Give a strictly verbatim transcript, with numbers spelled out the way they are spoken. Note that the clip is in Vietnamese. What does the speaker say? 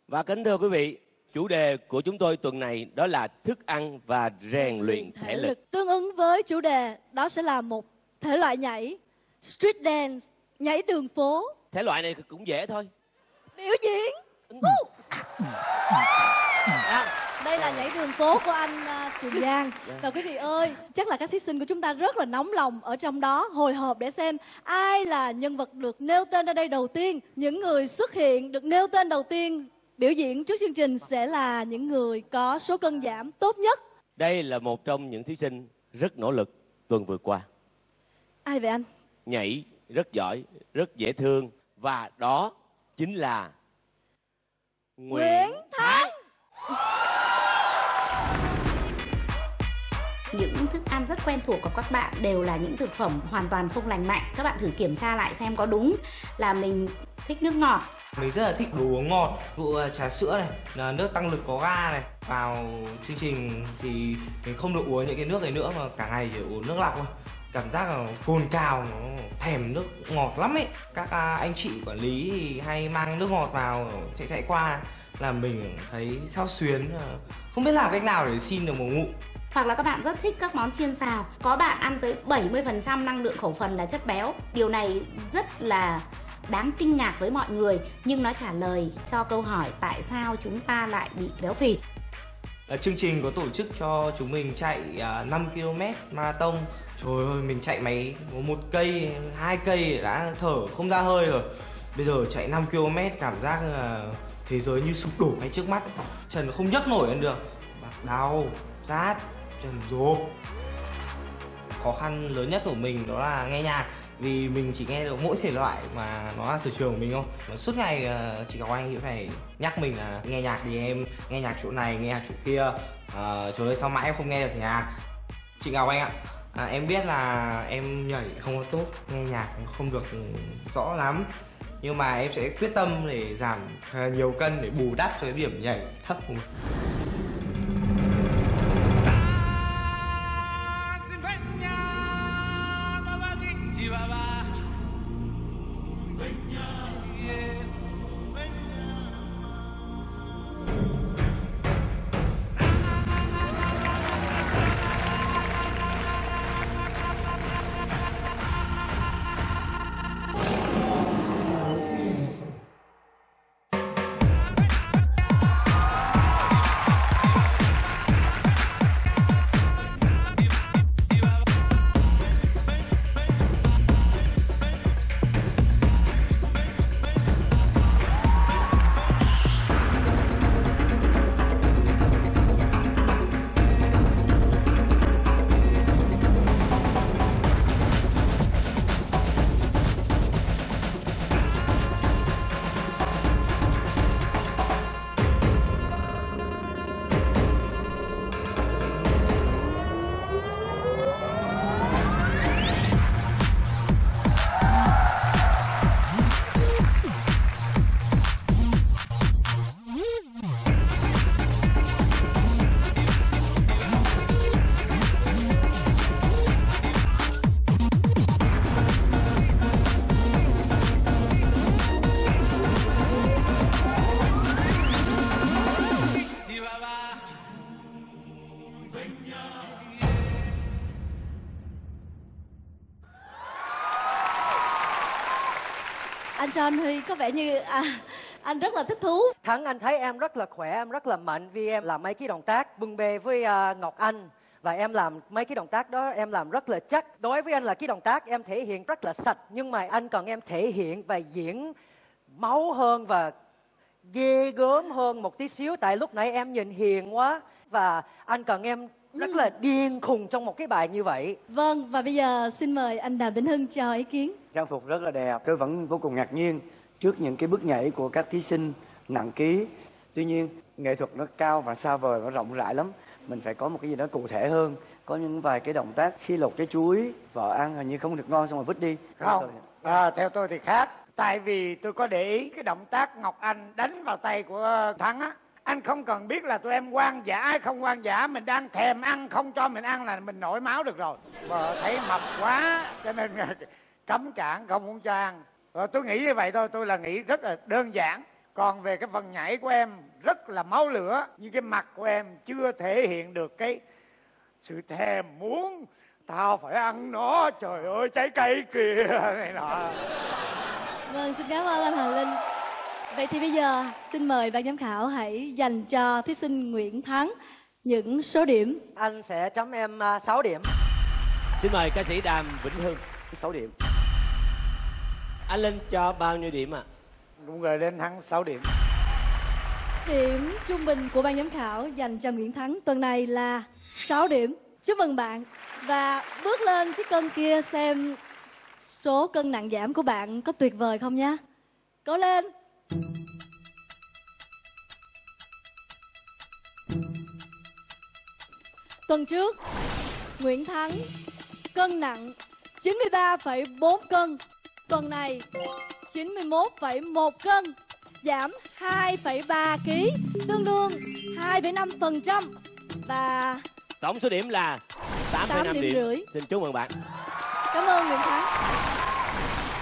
Và kính thưa quý vị, chủ đề của chúng tôi tuần này đó là thức ăn và rèn luyện thể, thể lực. lực. Tương ứng với chủ đề đó sẽ là một thể loại nhảy street dance, nhảy đường phố. Thể loại này cũng dễ thôi. Biểu diễn. À, đây là nhảy đường phố của anh uh, Trường Giang. Và quý vị ơi, chắc là các thí sinh của chúng ta rất là nóng lòng ở trong đó, hồi hộp để xem ai là nhân vật được nêu tên ở đây đầu tiên. Những người xuất hiện được nêu tên đầu tiên biểu diễn trước chương trình sẽ là những người có số cân giảm tốt nhất. Đây là một trong những thí sinh rất nỗ lực tuần vừa qua. Ai vậy anh? Nhảy rất giỏi, rất dễ thương. Và đó chính là Nguyễn Thắng. Những thức ăn rất quen thuộc của các bạn đều là những thực phẩm hoàn toàn không lành mạnh. Các bạn thử kiểm tra lại xem có đúng là mình thích nước ngọt. Mình rất là thích đồ uống ngọt, vụ trà sữa này, nước tăng lực có ga này. Vào chương trình thì mình không được uống những cái nước này nữa mà cả ngày chỉ uống nước lọc thôi. Cảm giác là cồn cào, nó thèm nước ngọt lắm ấy. Các anh chị quản lý thì hay mang nước ngọt vào chạy chạy qua là mình thấy xao xuyến, không biết làm cách nào để xin được một ngụm. Hoặc là các bạn rất thích các món chiên xào. Có bạn ăn tới bảy mươi phần trăm năng lượng khẩu phần là chất béo. Điều này rất là đáng kinh ngạc với mọi người, nhưng nó trả lời cho câu hỏi tại sao chúng ta lại bị béo phì. À, chương trình có tổ chức cho chúng mình chạy uh, năm ki lô mét marathon. Trời ơi, mình chạy máy một cây, hai cây đã thở không ra hơi rồi. Bây giờ chạy năm ki lô mét cảm giác uh, thế giới như sụp đổ ngay trước mắt. Chân không nhấc nổi lên được, đau, rát, trần rộp. Khó khăn lớn nhất của mình đó là nghe nhạc. Vì mình chỉ nghe được mỗi thể loại mà nó là sở trường của mình thôi. Mà suốt ngày chị Ngọc Anh thì phải nhắc mình là nghe nhạc đi em, nghe nhạc chỗ này, nghe nhạc chỗ kia. À, trời ơi sao mãi em không nghe được nhạc. Chị Ngọc Anh ạ, à, em biết là em nhảy không có tốt, nghe nhạc không được rõ lắm. Nhưng mà em sẽ quyết tâm để giảm nhiều cân để bù đắp cho cái điểm nhảy thấp của mình. Anh cho anh Huy có vẻ như à, anh rất là thích thú. Thắng, anh thấy em rất là khỏe, em rất là mạnh vì em làm mấy cái động tác bưng bê với uh, Ngọc Anh. Và em làm mấy cái động tác đó em làm rất là chắc. Đối với anh là cái động tác em thể hiện rất là sạch. Nhưng mà anh cần em thể hiện và diễn máu hơn và ghê gớm hơn một tí xíu. Tại lúc nãy em nhìn hiền quá. Và anh cần em rất là điên khùng trong một cái bài như vậy. Vâng, và bây giờ xin mời anh Đàm Vĩnh Hưng cho ý kiến. Trang phục rất là đẹp. Tôi vẫn vô cùng ngạc nhiên trước những cái bước nhảy của các thí sinh nặng ký. Tuy nhiên, nghệ thuật nó cao và xa vời, nó rộng rãi lắm. Mình phải có một cái gì đó cụ thể hơn. Có những vài cái động tác khi lột cái chuối, vợ ăn hình như không được ngon xong rồi vứt đi. Không, à, theo tôi thì khác. Tại vì tôi có để ý cái động tác Ngọc Anh đánh vào tay của Thắng á. Anh không cần biết là tụi em hoang dã hay không hoang dã, mình đang thèm ăn không cho mình ăn là mình nổi máu được rồi. Mà thấy mập quá cho nên cấm cản không muốn cho ăn. Rồi tôi nghĩ như vậy thôi, tôi là nghĩ rất là đơn giản. Còn về cái phần nhảy của em rất là máu lửa, nhưng cái mặt của em chưa thể hiện được cái sự thèm muốn. Tao phải ăn nó, trời ơi trái cây kìa này nọ. Vâng, xin cảm ơn anh Hoàng Linh. Vậy thì bây giờ xin mời ban giám khảo hãy dành cho thí sinh Nguyễn Thắng những số điểm. Anh sẽ chấm em uh, sáu điểm. Xin mời ca sĩ Đàm Vĩnh Hưng. sáu điểm. Anh Linh cho bao nhiêu điểm ạ? À? Cũng gửi đến Thắng sáu điểm. Điểm trung bình của ban giám khảo dành cho Nguyễn Thắng tuần này là sáu điểm. Chúc mừng bạn. Và bước lên chiếc cân kia xem số cân nặng giảm của bạn có tuyệt vời không nhé. Cố lên. Tuần trước, Nguyễn Thắng cân nặng chín mươi ba phẩy bốn cân. Tuần này chín mươi mốt phẩy một cân, giảm hai phẩy ba ki lô gam, tương đương hai phẩy năm phần trăm. Và tổng số điểm là tám phẩy năm điểm điểm. rưỡi. Xin chúc mừng bạn. Cảm ơn Nguyễn Thắng.